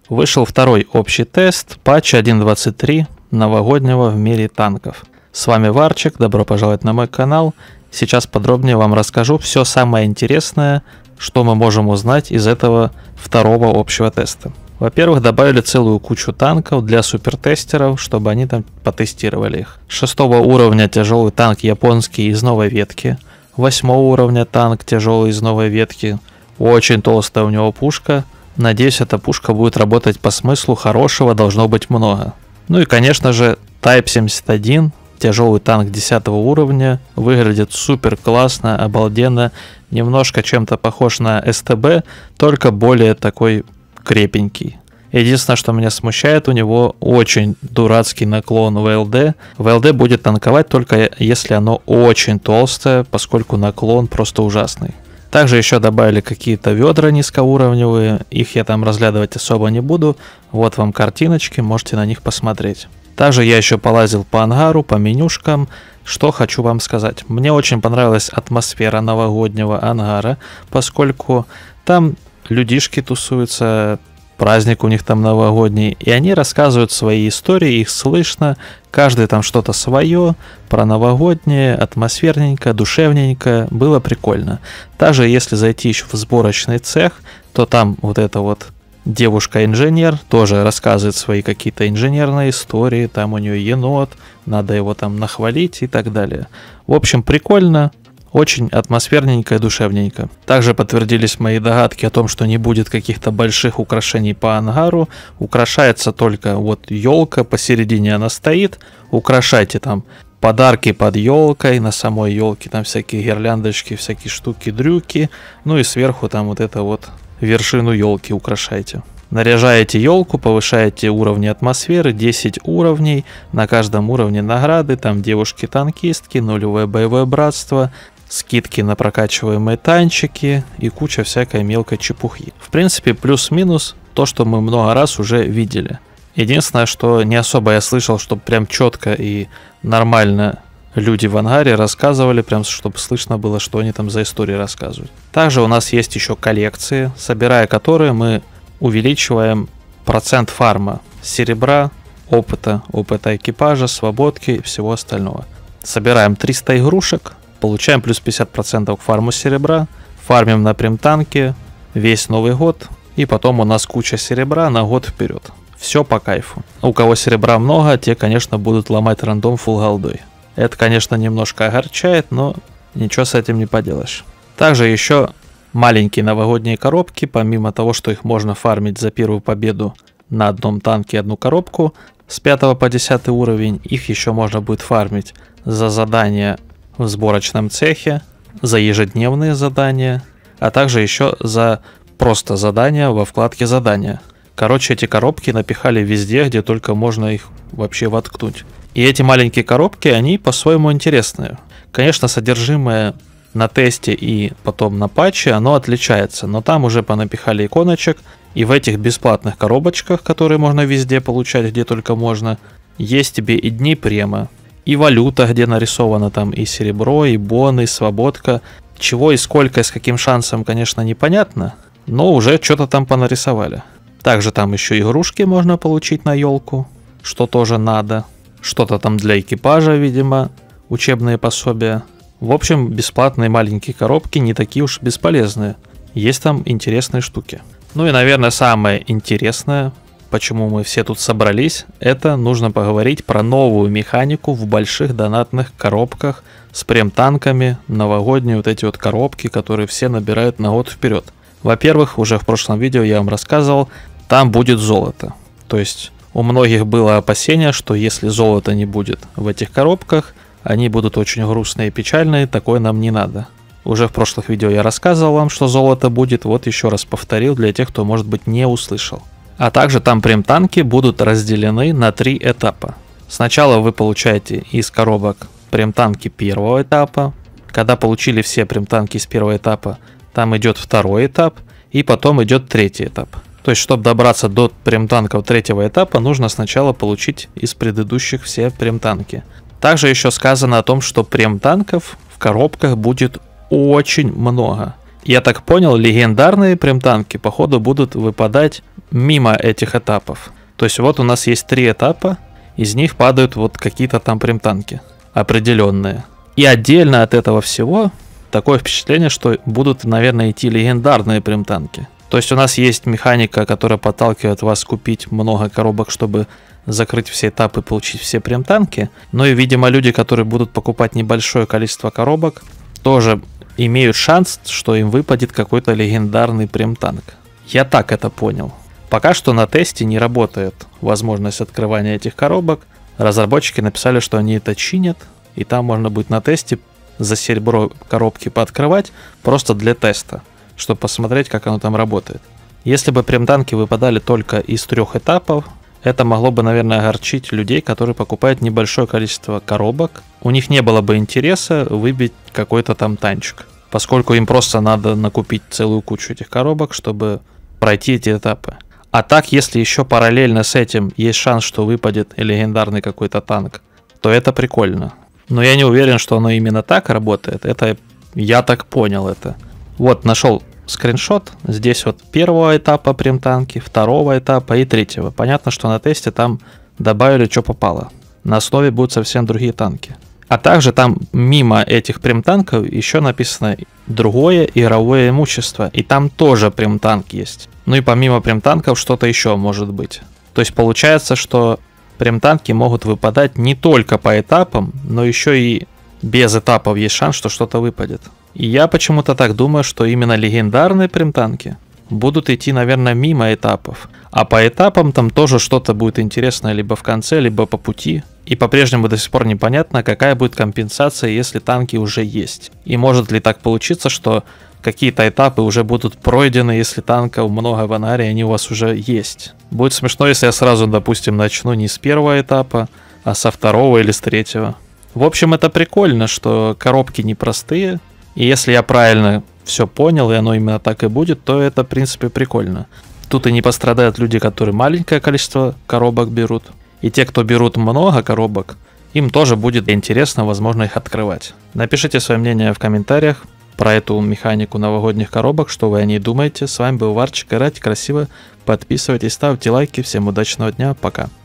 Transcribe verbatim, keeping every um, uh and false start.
Вышел второй общий тест патча один точка двадцать три новогоднего в мире танков. С вами Варчик, добро пожаловать на мой канал. Сейчас подробнее вам расскажу все самое интересное, что мы можем узнать из этого второго общего теста. Во-первых, добавили целую кучу танков для супертестеров, чтобы они там потестировали их. Шестого уровня тяжелый танк японский из новой ветки. Восьмого уровня танк тяжелый из новой ветки. Очень толстая у него пушка. Надеюсь, эта пушка будет работать по смыслу, хорошего должно быть много. Ну и, конечно же, Type семьдесят один, тяжелый танк десятого уровня, выглядит супер классно, обалденно, немножко чем-то похож на эс тэ бэ, только более такой крепенький. Единственное, что меня смущает, у него очень дурацкий наклон вэ эл дэ. вэ эл дэ будет танковать только если оно очень толстое, поскольку наклон просто ужасный. Также еще добавили какие-то ведра низкоуровневые, их я там разглядывать особо не буду. Вот вам картиночки, можете на них посмотреть. Также я еще полазил по ангару, по менюшкам. Что хочу вам сказать. Мне очень понравилась атмосфера новогоднего ангара, поскольку там людишки тусуются, праздник у них там новогодний, и они рассказывают свои истории, их слышно, каждый там что-то свое, про новогоднее, атмосферненько, душевненько, было прикольно. Также если зайти еще в сборочный цех, то там вот эта вот девушка-инженер тоже рассказывает свои какие-то инженерные истории, там у нее енот, надо его там нахвалить и так далее. В общем, прикольно. Очень атмосферненько и душевненько. Также подтвердились мои догадки о том, что не будет каких-то больших украшений по ангару. Украшается только вот елка, посередине она стоит. Украшайте там подарки под елкой, на самой елке там всякие гирляндочки, всякие штуки-дрюки. Ну и сверху там вот это вот вершину елки украшайте. Наряжаете елку, повышаете уровни атмосферы, десять уровней, на каждом уровне награды, там девушки-танкистки, нулевое боевое братство, скидки на прокачиваемые танчики и куча всякой мелкой чепухи. В принципе, плюс-минус то, что мы много раз уже видели. Единственное, что не особо я слышал, чтобы прям четко и нормально люди в ангаре рассказывали, прям чтобы слышно было, что они там за истории рассказывают. Также у нас есть еще коллекции, собирая которые мы увеличиваем процент фарма серебра, опыта, опыта экипажа, свободки и всего остального. Собираем триста игрушек, получаем плюс пятьдесят процентов к фарму серебра, фармим на прем-танке весь Новый год, и потом у нас куча серебра на год вперед. Все по кайфу. У кого серебра много, те, конечно, будут ломать рандом фулл голдой. Это, конечно, немножко огорчает, но ничего с этим не поделаешь. Также еще маленькие новогодние коробки, помимо того, что их можно фармить за первую победу на одном танке одну коробку с пятого по десятый уровень, их еще можно будет фармить за задания в сборочном цехе, за ежедневные задания, а также еще за просто задания во вкладке задания. Короче, эти коробки напихали везде, где только можно их вообще воткнуть. И эти маленькие коробки, они по-своему интересные. Конечно, содержимое на тесте и потом на патче оно отличается, но там уже понапихали иконочек, и в этих бесплатных коробочках, которые можно везде получать, где только можно, есть тебе и дни према, и валюта, где нарисовано там и серебро, и боны, и свободка. Чего и сколько, и с каким шансом, конечно, непонятно, но уже что-то там понарисовали. Также там еще игрушки можно получить на елку, что тоже надо. Что-то там для экипажа, видимо, учебные пособия. В общем, бесплатные маленькие коробки не такие уж бесполезные. Есть там интересные штуки. Ну и, наверное, самое интересное, почему мы все тут собрались, это нужно поговорить про новую механику в больших донатных коробках с прем-танками, новогодние вот эти вот коробки, которые все набирают на год вперед. Во-первых, уже в прошлом видео я вам рассказывал, там будет золото. То есть у многих было опасение, что если золота не будет в этих коробках, они будут очень грустные и печальные, такое нам не надо. Уже в прошлых видео я рассказывал вам, что золото будет, вот еще раз повторил для тех, кто, может быть, не услышал. А также там прем-танки будут разделены на три этапа. Сначала вы получаете из коробок прем-танки первого этапа. Когда получили все прем-танки из первого этапа, там идет второй этап, и потом идет третий этап. То есть, чтобы добраться до прем-танков третьего этапа, нужно сначала получить из предыдущих все прем-танки. Также еще сказано о том, что прем-танков в коробках будет очень много. Я так понял, легендарные прем-танки, походу, будут выпадать мимо этих этапов. То есть вот у нас есть три этапа, из них падают вот какие-то там прем-танки определенные. И отдельно от этого всего такое впечатление, что будут, наверное, идти легендарные прем-танки. То есть у нас есть механика, которая подталкивает вас купить много коробок, чтобы закрыть все этапы и получить все прем-танки. Но и, видимо, люди, которые будут покупать небольшое количество коробок, тоже имеют шанс, что им выпадет какой-то легендарный прем-танк. Я так это понял. Пока что на тесте не работает возможность открывания этих коробок. Разработчики написали, что они это чинят, и там можно будет на тесте за серебро коробки пооткрывать просто для теста, чтобы посмотреть, как оно там работает. Если бы прем-танки выпадали только из трех этапов, это могло бы, наверное, огорчить людей, которые покупают небольшое количество коробок. У них не было бы интереса выбить какой-то там танчик, поскольку им просто надо накупить целую кучу этих коробок, чтобы пройти эти этапы. А так, если еще параллельно с этим есть шанс, что выпадет легендарный какой-то танк, то это прикольно. Но я не уверен, что оно именно так работает. Это я так понял это. Вот, нашел скриншот. Здесь вот первого этапа прем-танки, второго этапа и третьего. Понятно, что на тесте там добавили, что попало. На основе будут совсем другие танки. А также там мимо этих прем-танков еще написано другое игровое имущество. И там тоже прем-танк есть. Ну и помимо прем-танков что-то еще может быть. То есть получается, что прем-танки могут выпадать не только по этапам, но еще и без этапов есть шанс, что что-то выпадет. И я почему-то так думаю, что именно легендарные прем-танки будут идти, наверное, мимо этапов. А по этапам там тоже что-то будет интересное либо в конце, либо по пути. И по-прежнему до сих пор непонятно, какая будет компенсация, если танки уже есть. И может ли так получиться, что какие-то этапы уже будут пройдены, если танков много в ангаре, они у вас уже есть. Будет смешно, если я сразу, допустим, начну не с первого этапа, а со второго или с третьего. В общем, это прикольно, что коробки непростые. И если я правильно все понял, и оно именно так и будет, то это, в принципе, прикольно. Тут и не пострадают люди, которые маленькое количество коробок берут. И те, кто берут много коробок, им тоже будет интересно, возможно, их открывать. Напишите свое мнение в комментариях про эту механику новогодних коробок, что вы о ней думаете. С вами был Варчик, играйте красиво, подписывайтесь, ставьте лайки. Всем удачного дня, пока.